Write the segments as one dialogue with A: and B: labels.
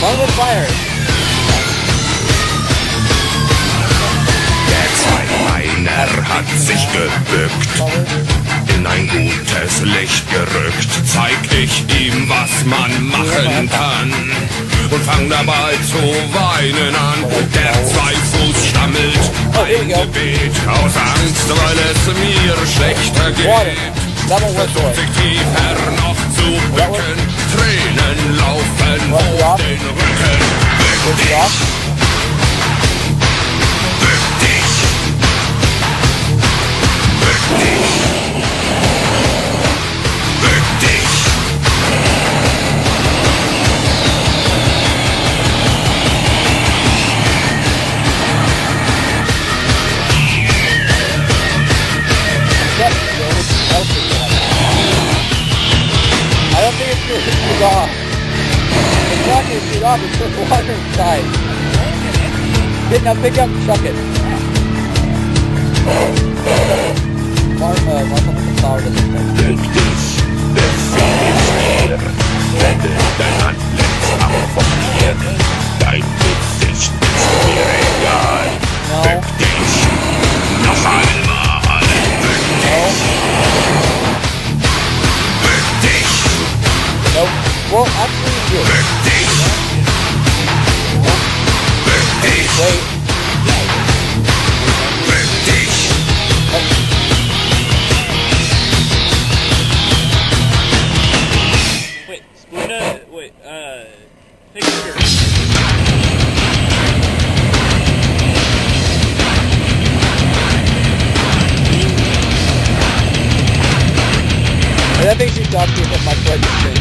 A: Run with fire.
B: Der Zweibeiner hat sich gebückt, in ein gutes Licht gerückt. Zeig ich ihm, was man machen kann, und fang dabei zu weinen an. Der Zweifuß stammelt ein Gebet aus Angst, weil es mir schlechter geht. Versucht sich tiefer noch zu bücken, Tränen laufen auf den Rücken. Bück dich! Bück dich! Bück dich! Bück dich!
A: I don't think it's good to shoot off. It's not going to shoot off, it's put water inside. Now pick up and chuck it. Marshall McCloud doesn't think.
B: Bück dich, befehl ist hier. Wende dein Antlitz ab von mir. Dein Gesicht ist mir egal.
A: No.
B: Bück dich, noch einmal. Bück dich. Bück dich.
A: Nope. Well, actually, you do.
B: Bück dich. Bück dich.
A: Wait.
B: Bück dich.
C: Wait, Splinter, wait, picture.
A: That makes you talk to me about my question.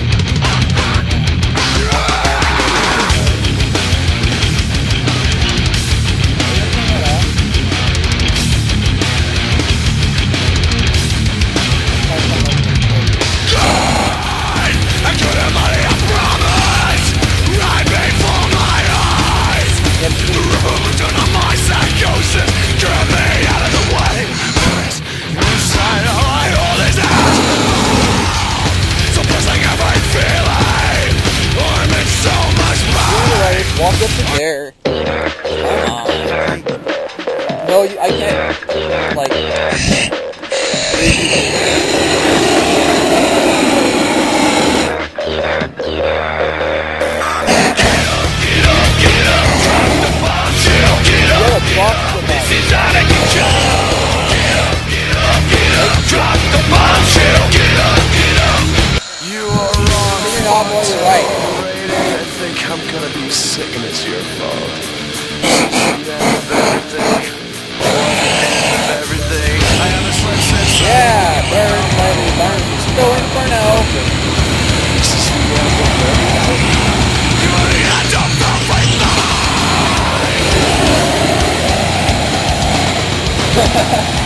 A: Walk up to there. No, I can't, like...
B: This is out of control. Drop the bombshell. Get up. You are wrong.
A: You're not boy, you're right.
B: I think I'm gonna be sick and it's your fault. Everything. I have a slim sense.
A: Yeah, burn, burn. Go Inferno.
B: This is the end of everything. You are the end of everything.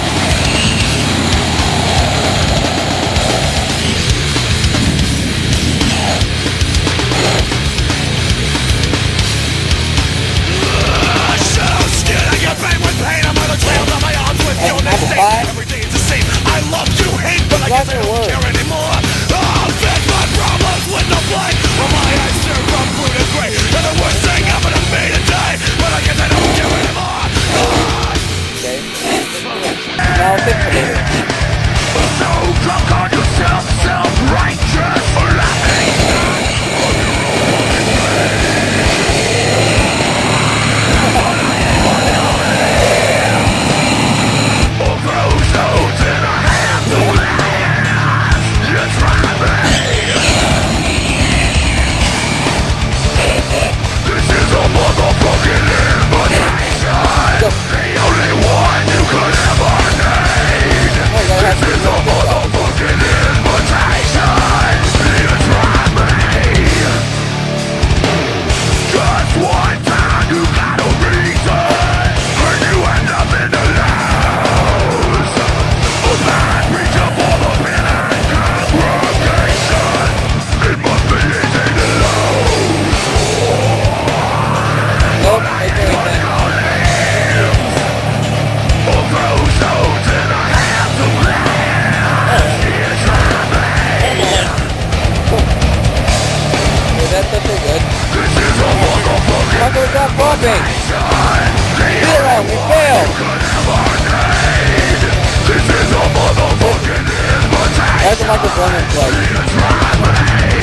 A: Every
B: day is the same. I love you, hate, but I guess I don't care anymore. I'll fix my problems with no blame. Well, my eyes turn from blue to gray, and the worst thing happened to me today. But I guess I don't care anymore.
A: Okay. Now fix it.
B: So drunk on yourself, self-righteous for laughing.
A: That's good.
B: This is a
A: stopping! Zero, we failed! That's a Michael Brennan plug.